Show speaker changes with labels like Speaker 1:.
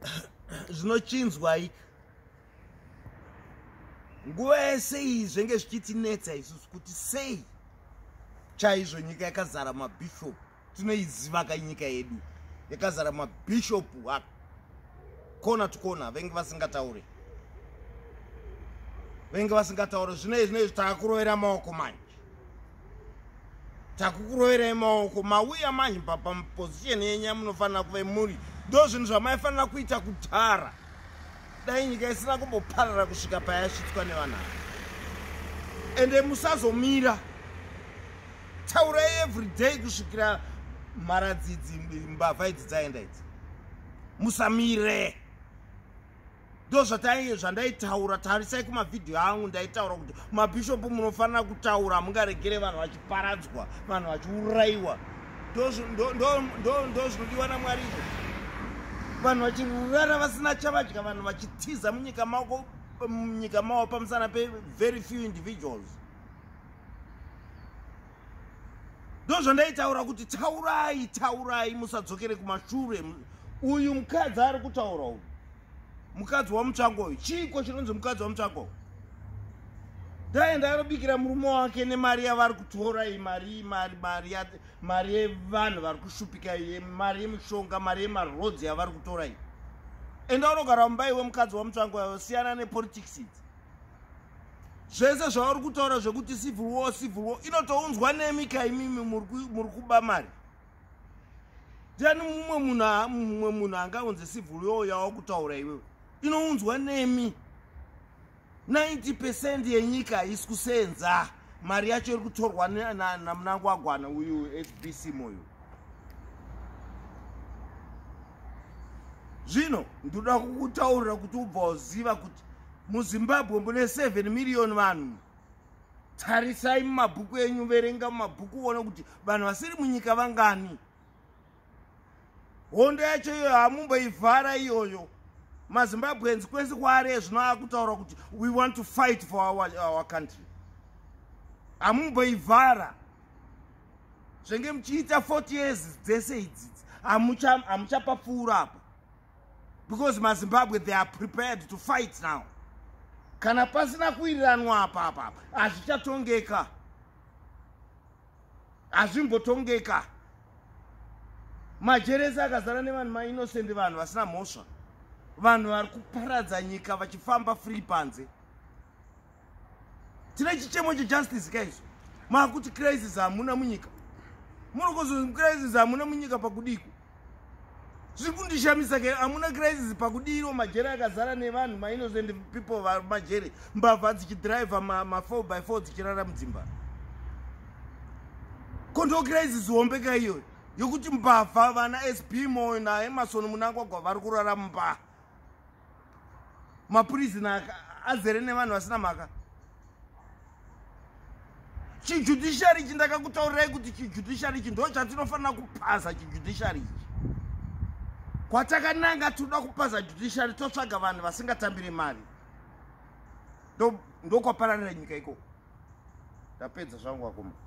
Speaker 1: Zvinochinzwa ika. Nguva yese zvenge zvichitinetsa isusu kuti sei chaizvo nyika yakazara maBishop. Tinoiziva ka nyika yedu yakazara maBishop kona to kona venge vasingataure. Venge vasingataure zvinoizvi takakurovera maoko manje. Takukurovera maoko mauya manje paposition yenyu munofanira kuve muri. Ndo zvinhu zvamaifanira kuita kudhara. Dai nyika isina kumboparara kusvika payasvitswa nevanhu. Ende musazomira. Taurai every day kusvikira mharadzidzi mbavha idzi dzaenda idzi. Musamire. Ndo zvandaitaura, tarisai kumavidhiyo angu ndaitaura kuti maBishop munofanira kutaura, mungaregere vanhu vachiparadzwa, vanhu vachiuraiwa. Ndo zvinodiwa naMwari izvo. Vanhu vachirara vasina chavadya, vanhu vachitiza munyika mavo pamusana pe very few individuals. Ndo zvandaitaura kuti taurai musadzokere kumashure. Uyu mukadzi ari kutaura uyu. Mukadzi wamutsvango uyu. Chiko chinonzi mukadzi wamutsvango. Ndaenda arobikira murume wake nemari yavari kutora iyi, mari yevanhu vari kushupika iyi, mari yemishonga, mari yemarodzi yavari kutora iyi. Enda unogara mumba iwe mukadzi wamutsvango uyu, siyana nepolitics idzi. Zvese zvauri kutaura zvekuti civil war inotounzwa nemi kaimimi muri kuba mari. Ndiani mumwe munhu angaunze civil war yawo kutaura iwewe? Inounzwa nemi. 90% yenyika isi kusenza. Mari yacho iri kutorwa namunangagwana uyu SBC moyo. Zvino ndoda kukutaurira kuti ubva uziva kuti muZimbabwe mune 7 million vanhu. Tarisai mumabhuku enyu, verenga mumabhuku uone kuti vanhu vasiri munyika vangani. Hondo yacho iyo hamumboivhara iyoyo. MaZimbabweans kwese kwaari zvino akutaura kuti we want to fight for our country. Hamumboivhara. Zvenge muchiita 40 years dzese idzi hamuchapapfuura apa. Because MaZimbabwe, they are prepared to fight now. Kana pasina kuiriranwa apa hazvichatongeka. Hazvimbotongeka. Majereza akazara nevanhu mainocent, vanhu vasina mhosva. Vanhu vari kuparadza nyika vachifamba free panze. Tine chichemo chejustice kaizvo. Makuti crisis hamuna munyika. Munokozoti crisis hamuna munyika pakudiko. Zvikundishamisa ke hamuna crisis pakudiro. Majere akazara nevanhu mainocent people vari majere. Mbavha dzichidrive ma 4x4 dzichirara mudzimba. Kondo crisis hombe kaiyo yokuti mbavha vana SP moyo naEmaChechi munangagwa vari kurara mumba. Mapurison azere nevanhu vasina mhaka. Chijudiciary ichi ndakakutaurirai kuti chijudiciary ichi ndo chatinofanira kupasa. Chijudiciary ichi kwatakananga toda kupasa judiciary, totsvaga vanhu vasingatambiri mari. Ndo kwapararira nyika iko. Ndapedza zvangu wakoma.